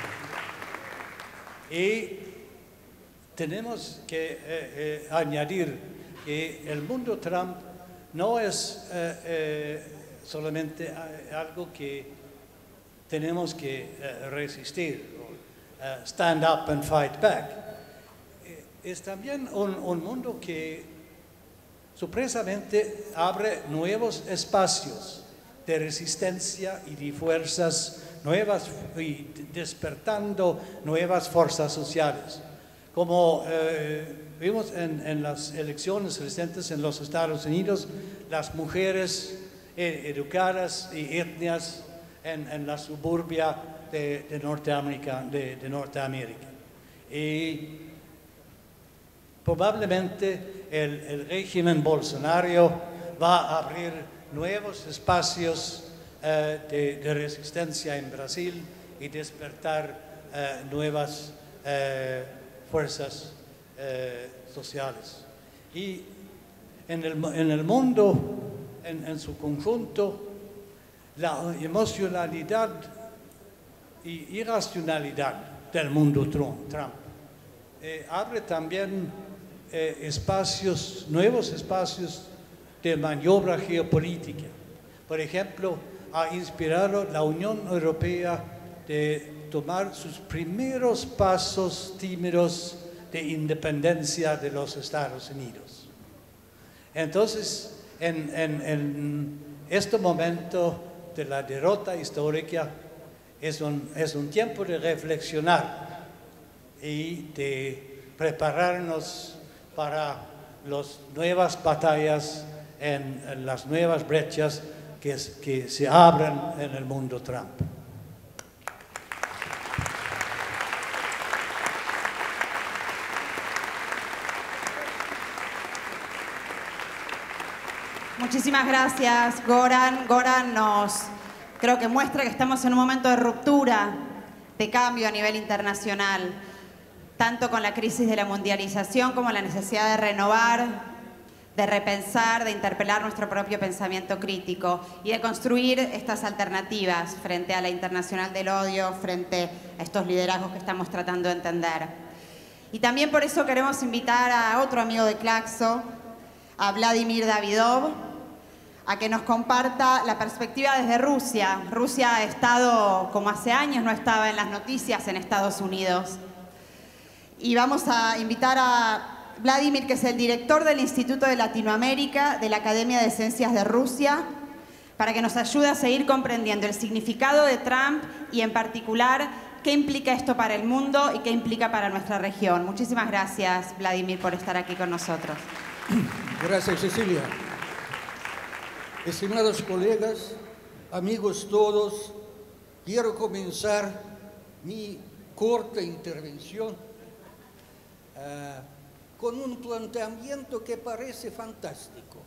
Y tenemos que eh, eh, añadir que el mundo Trump no es eh, eh, solamente algo que tenemos que uh, resistir, uh, stand up and fight back. Eh, es también un, un mundo que sorpresamente abre nuevos espacios de resistencia y de fuerzas nuevas y despertando nuevas fuerzas sociales. Como eh, vimos en, en las elecciones recientes en los Estados Unidos, las mujeres eh, educadas y etnias En, en la suburbia de, de, Norteamérica, de, de Norteamérica. Y probablemente el, el régimen Bolsonaro va a abrir nuevos espacios uh, de, de resistencia en Brasil y despertar uh, nuevas uh, fuerzas uh, sociales. Y en el, en el mundo, en, en su conjunto, la emocionalidad y irracionalidad del mundo Trump, Trump eh, abre también eh, espacios, nuevos espacios de maniobra geopolítica. Por ejemplo, ha inspirado la Unión Europea de tomar sus primeros pasos tímidos de independencia de los Estados Unidos. Entonces, en, en, en este momento de la derrota histórica es un, es un tiempo de reflexionar y de prepararnos para las nuevas batallas en, en las nuevas brechas que, que se abren en el mundo Trump. Muchísimas gracias, Goran. Goran nos, creo que muestra que estamos en un momento de ruptura, de cambio a nivel internacional, tanto con la crisis de la mundialización como la necesidad de renovar, de repensar, de interpelar nuestro propio pensamiento crítico y de construir estas alternativas frente a la internacional del odio, frente a estos liderazgos que estamos tratando de entender. Y también por eso queremos invitar a otro amigo de Claxo, a Vladimir Davidov, a que nos comparta la perspectiva desde Rusia. Rusia ha estado, como hace años, no estaba en las noticias en Estados Unidos. Y vamos a invitar a Vladimir, que es el director del Instituto de Latinoamérica de la Academia de Ciencias de Rusia, para que nos ayude a seguir comprendiendo el significado de Trump y, en particular, qué implica esto para el mundo y qué implica para nuestra región. Muchísimas gracias, Vladimir, por estar aquí con nosotros. Gracias, Cecilia. Estimados colegas, amigos todos, quiero comenzar mi corta intervención uh, con un planteamiento que parece fantástico,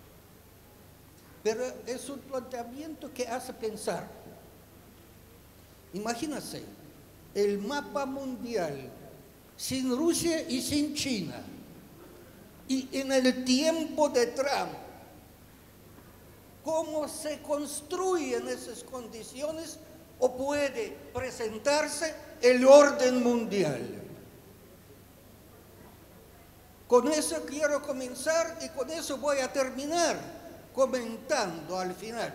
pero es un planteamiento que hace pensar. Imagínense el mapa mundial sin Rusia y sin China, y en el tiempo de Trump, ¿cómo se construyen esas condiciones o puede presentarse el orden mundial. Con eso quiero comenzar y con eso voy a terminar comentando al final.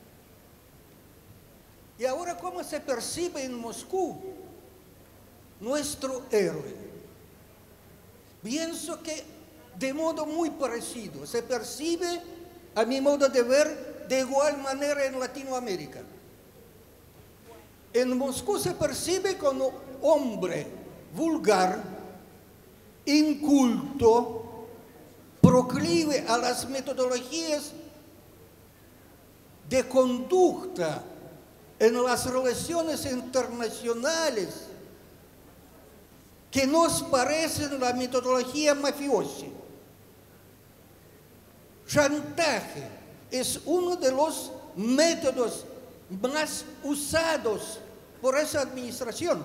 Y ahora, ¿cómo se percibe en Moscú nuestro héroe? Pienso que de modo muy parecido se percibe, a mi modo de ver, de igual manera en Latinoamérica. En Moscú se percibe como hombre vulgar, inculto, proclive a las metodologías de conducta en las relaciones internacionales que nos parecen la metodología mafiosa. Chantaje es uno de los métodos más usados por esa administración.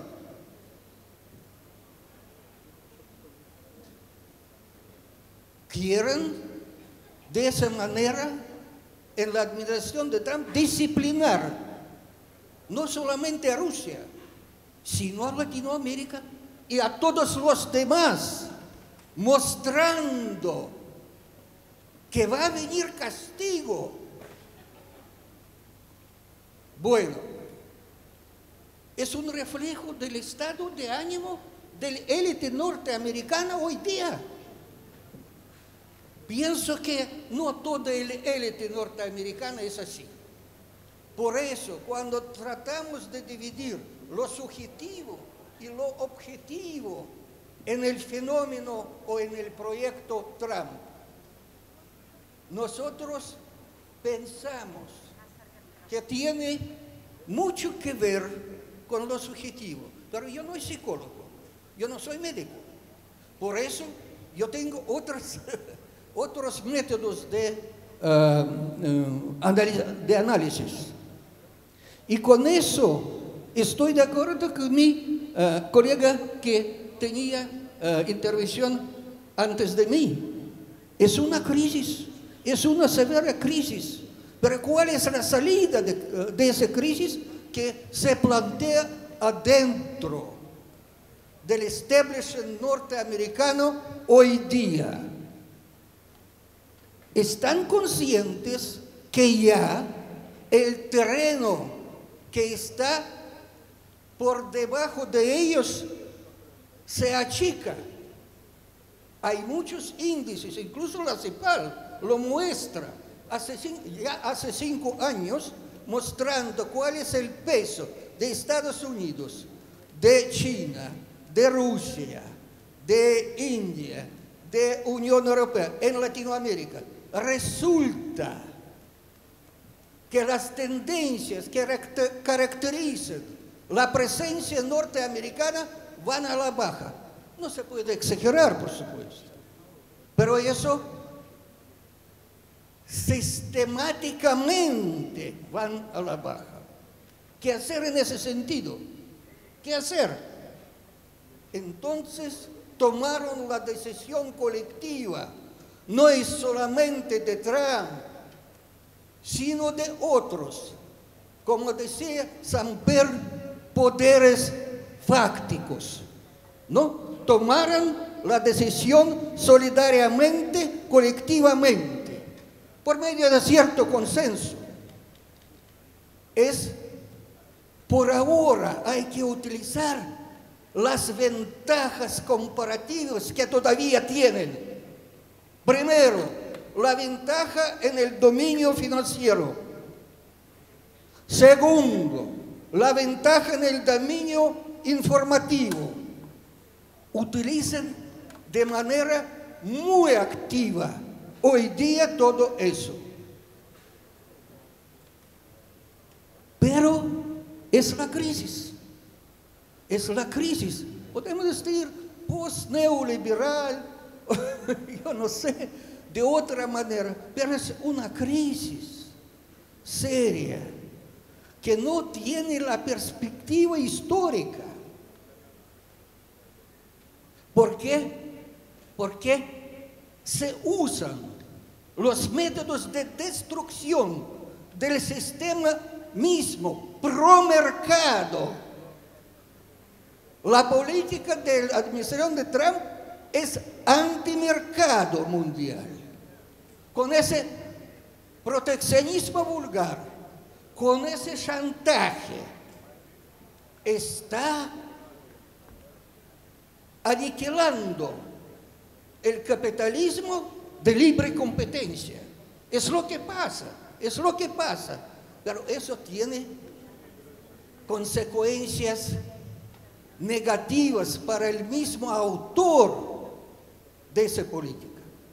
Quieren de esa manera en la administración de Trump disciplinar no solamente a Rusia, sino a Latinoamérica y a todos los demás, mostrando que va a venir castigo. Bueno, es un reflejo del estado de ánimo del élite norteamericana hoy día. Pienso que no toda el élite norteamericana es así. Por eso, cuando tratamos de dividir lo subjetivo y lo objetivo en el fenómeno o en el proyecto Trump, nosotros pensamos que tiene mucho que ver con lo subjetivo. Pero yo no soy psicólogo, yo no soy médico. Por eso yo tengo otros, otros métodos de, uh, uh, de análisis. Y con eso estoy de acuerdo con mi uh, colega que tenía uh, intervención antes de mí. Es una crisis, es una severa crisis. Pero ¿cuál es la salida de, de esa crisis que se plantea adentro del establishment norteamericano hoy día? Están conscientes que ya el terreno que está por debajo de ellos se achica. Hay muchos índices, incluso la CEPAL lo muestra. Hace, ya hace cinco años, mostrando cuál es el peso de Estados Unidos, de China, de Rusia, de India, de Unión Europea en Latinoamérica. Resulta que las tendencias que caracterizan la presencia norteamericana van a la baja. No se puede exagerar, por supuesto, pero eso sistemáticamente van a la baja. ¿Qué hacer en ese sentido? ¿Qué hacer? Entonces tomaron la decisión colectiva, no es solamente de Trump, sino de otros, como decía Samper, poderes fácticos, ¿no? Tomaron la decisión solidariamente, colectivamente, por medio de cierto consenso. Es, por ahora, hay que utilizar las ventajas comparativas que todavía tienen. Primero, la ventaja en el dominio financiero. Segundo, la ventaja en el dominio informativo. Utilizan de manera muy activa hoy día todo eso. Pero es la crisis. Es la crisis. Podemos decir post-neoliberal, yo no sé, de otra manera, pero es una crisis seria que no tiene la perspectiva histórica. ¿Por qué? Porque se usan los métodos de destrucción del sistema mismo pro-mercado. La política de la administración de Trump es antimercado mundial. Con ese proteccionismo vulgar, con ese chantaje, está aniquilando el capitalismo de libre competencia. Es lo que pasa, es lo que pasa. Pero eso tiene consecuencias negativas para el mismo autor de esa política.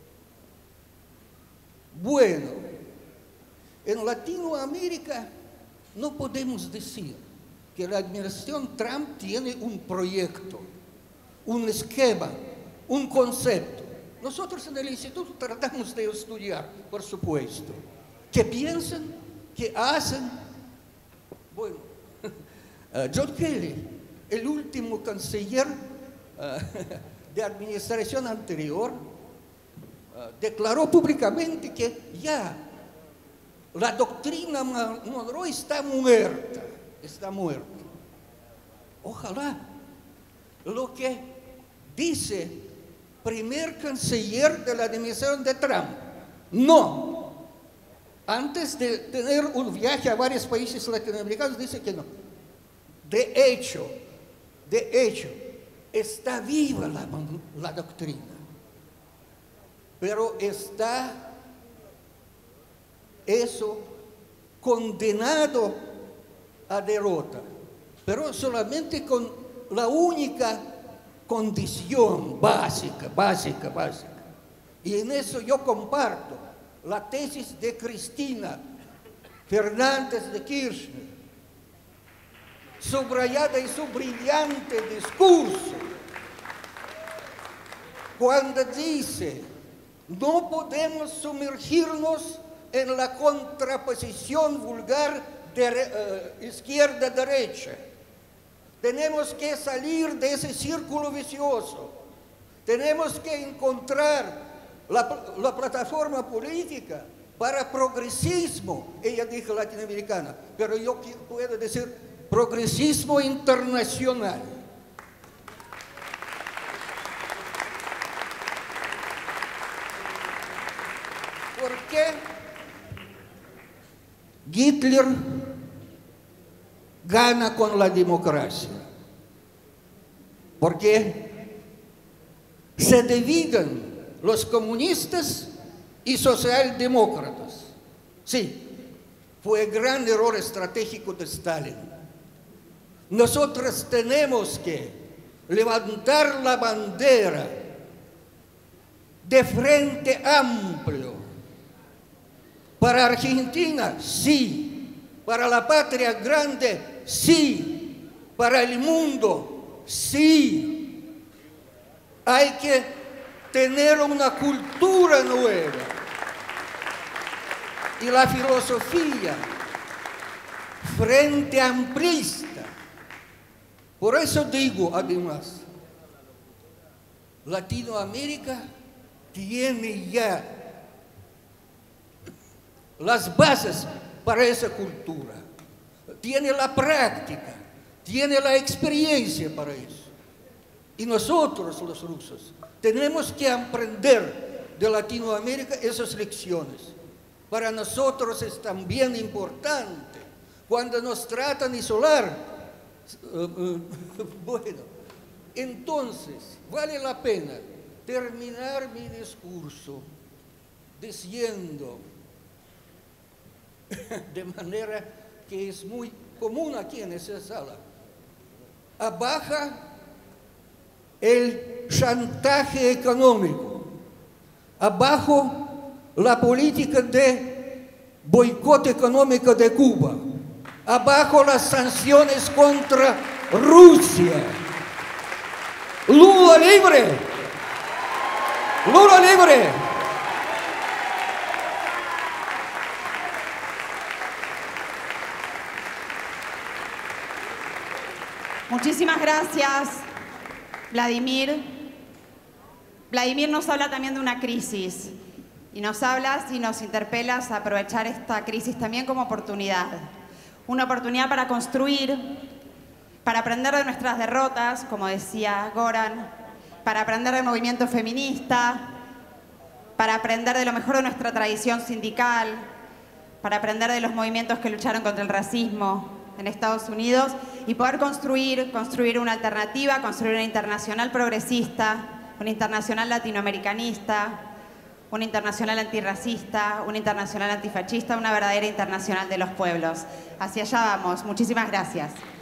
Bueno, en Latinoamérica no podemos decir que la administración Trump tiene un proyecto, un esquema, un concepto. Nosotros en el instituto tratamos de estudiar, por supuesto, qué piensan, qué hacen. Bueno, uh, John Kelly, el último canciller uh, de administración anterior, uh, declaró públicamente que ya la doctrina Monroe está muerta, está muerta. Ojalá lo que dice primer canciller de la administración de Trump, no. Antes de tener un viaje a varios países latinoamericanos, dice que no. De hecho, de hecho, está viva la, la doctrina, pero está eso condenado a derrota, pero solamente con la única condición básica, básica, básica. Y en eso yo comparto la tesis de Cristina Fernández de Kirchner, subrayada en su brillante discurso, cuando dice: no podemos sumergirnos en la contraposición vulgar de uh, izquierda-derecha. Tenemos que salir de ese círculo vicioso. Tenemos que encontrar la, la plataforma política para progresismo, ella dijo latinoamericana, pero yo puedo decir progresismo internacional. ¿Por qué Hitler gana con la democracia? Porque se dividen los comunistas y socialdemócratas. Sí, fue el gran error estratégico de Stalin. Nosotros tenemos que levantar la bandera de frente amplio. Para Argentina, sí. Para la patria grande, sí. Para el mundo, sí. Hay que tener una cultura nueva. Y la filosofía frente amplista. Por eso digo, además, Latinoamérica tiene ya las bases para esa cultura, tiene la práctica, tiene la experiencia para eso. Y nosotros, los rusos, tenemos que aprender de Latinoamérica esas lecciones. Para nosotros es también importante cuando nos tratan de isolar. Uh, uh, bueno, entonces vale la pena terminar mi discurso diciendo de manera que es muy común aquí en esa sala: abaja el chantaje económico, abajo la política de boicot económico de Cuba, abajo las sanciones contra Rusia. Lula libre, Lula libre. Muchísimas gracias, Vladimir. Vladimir nos habla también de una crisis y nos hablas y nos interpelas a aprovechar esta crisis también como oportunidad. una oportunidad para construir, para aprender de nuestras derrotas, como decía Goran, para aprender del movimiento feminista, para aprender de lo mejor de nuestra tradición sindical, para aprender de los movimientos que lucharon contra el racismo en Estados Unidos y poder construir, construir una alternativa, construir una internacional progresista, una internacional latinoamericanista, una internacional antirracista, una internacional antifascista, una verdadera internacional de los pueblos. Hacia allá vamos. Muchísimas gracias.